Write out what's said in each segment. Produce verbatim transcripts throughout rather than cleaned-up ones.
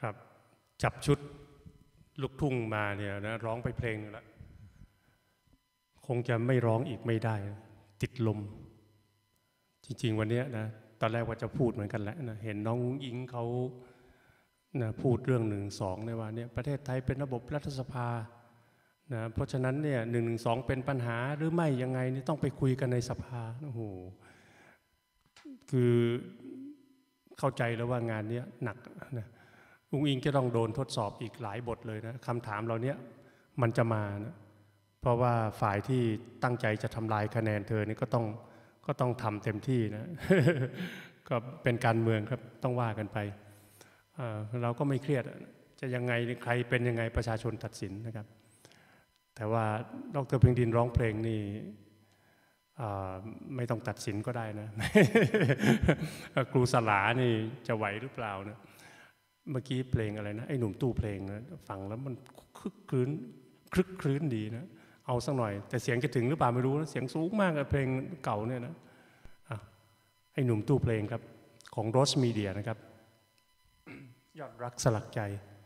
ครับจับชุดลูกทุ่งมาเนี่ยนะร้องไปเพลงแล้วคงจะไม่ร้องอีกไม่ได้ติดลมจริงๆวันนี้นะตอนแรกว่าจะพูดเหมือนกันแหละนะเห็นน้องอิงเขานะพูดเรื่องหนึ่งสองในว่าเนี่ยประเทศไทยเป็นระบบรัฐสภานะเพราะฉะนั้นเนี่ยหนึ่งหนึ่งสองเป็นปัญหาหรือไม่ยังไงนี่ต้องไปคุยกันในสภาโอ้โหคือเข้าใจแล้วว่างานนี้หนักนะอุ้งอิงจะต้องโดนทดสอบอีกหลายบทเลยนะคำถามเราเนี้ยมันจะมานะเพราะว่าฝ่ายที่ตั้งใจจะทำลายคะแนนเธอนี่ก็ต้องก็ต้องทำเต็มที่นะ ก็เป็นการเมืองครับต้องว่ากันไปเราก็ไม่เครียดจะยังไงใครเป็นยังไงประชาชนตัดสินนะครับแต่ว่าดร.เพ็งดินร้องเพลงนี่ไม่ต้องตัดสินก็ได้นะ ครูสลานี่จะไหวหรือเปล่านะเมื่อกี้เพลงอะไรนะไอ้หนุ่มตู้เพลงนะฟังแล้วมันคลึกคลื้นคลึกคลื้นดีนะเอาสักหน่อยแต่เสียงจะถึงหรือเปล่าไม่รู้นะเสียงสูงมากเพลงเก่าเนี่ยนะไอ้หนุ่มตู้เพลงครับของโรสมีเดียนะครับยอดรักสลักใจ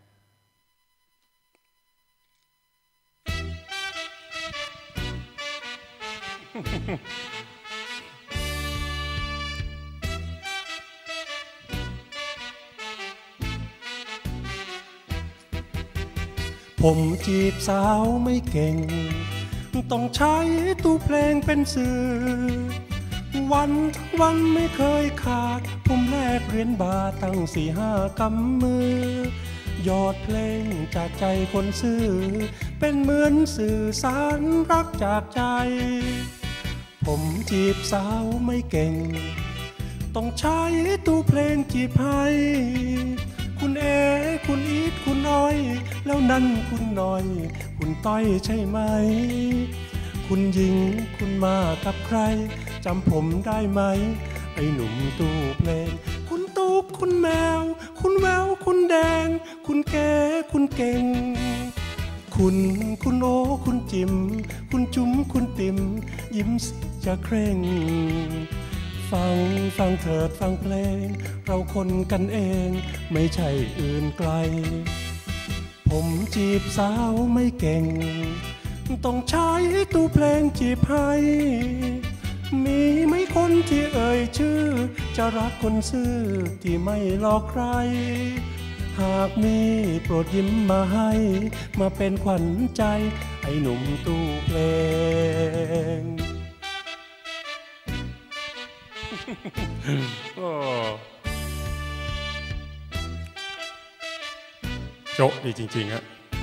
ผมจีบสาวไม่เก่งต้องใช้ตู้เพลงเป็นสื่อวันทั้งวันไม่เคยขาดผมแลกเหรียญบาทตั้งสี่ห้ากำมือยอดเพลงจากใจคนซื่อเป็นเหมือนสื่อสารรักจากใจผมจีบสาวไม่เก่งต้องใช้ตู้เพลงจีบให้คุณเอคุณอีทคุณน้อยแล้วนั่นคุณหน่อยคุณต้อยใช่ไหมคุณหญิงคุณมากับใครจำผมได้ไหมไอ้หนุ่มตู้เพลงคุณตุ๊กคุณแมวคุณแววคุณแดงคุณแก่คุณเก่งคุณคุณโอคุณจิมคุณจุ๋มคุณติ๋มยิ้มสิจะเคร่งฟังฟังเถิดฟังเพลงเราคนกันเองไม่ใช่อื่นไกลผมจีบสาวไม่เก่งต้องใช้ตู้เพลงจีบให้มีไหมคนที่เอ่ยชื่อจะรักคนซื่อที่ไม่หลอกใครหากมีโปรดยิ้มมาให้มาเป็นขวัญใจไอ้หนุ่มตู้เพลงโจ๊ะดีจริงๆฮะ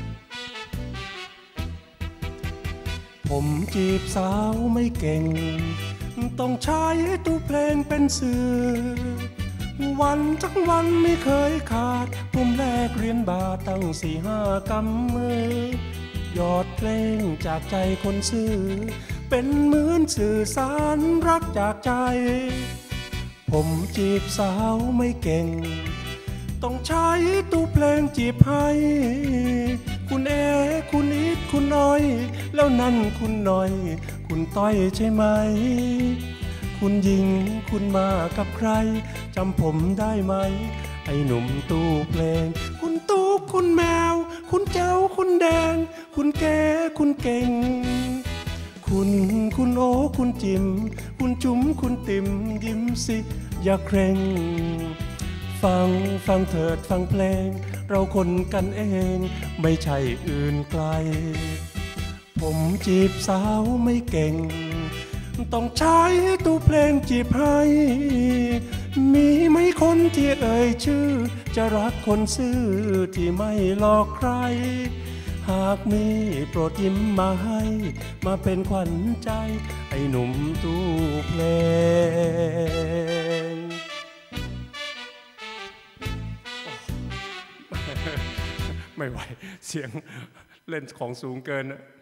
ผมจีบสาวไม่เก่งต้องใช้ตู้เพลงเป็นสื่อวันทั้งวันไม่เคยขาดผมแลกเหรียญบาทตั้งสี่ห้ากำมือยอดเพลงจากใจคนซื่อเป็นเหมือนสื่อสารรักจากใจผมจีบสาวไม่เก่งต้องใช้ตู้เพลงจีบให้คุณเอคุณอีทคุณน้อยแล้วนั่นคุณหน่อยคุณต้อยใช่ไหมคุณหญิงคุณมากับใครจำผมได้ไหมไอ้หนุ่มตู้เพลงคุณตุ๊กคุณแมวคุณเจ้าคุณแดงคุณแก่คุณเก่งคุณคุณโอคุณจิมคุณจุ๋มคุณติ๋มยิ้มสิอย่าเคร่งฟังฟังเถิดฟังเพลงเราคนกันเองไม่ใช่อื่นไกลผมจีบสาวไม่เก่งต้องใช้ตู้เพลงจีบให้มีไหมคนที่เอ่ยชื่อจะรักคนซื่อที่ไม่หลอกใครหากมีโปรดยิ้มมาให้มาเป็นขวัญใจไอ้หนุ่มตู้เพลงไม่ไหวเสียงเล่นของสูงเกิน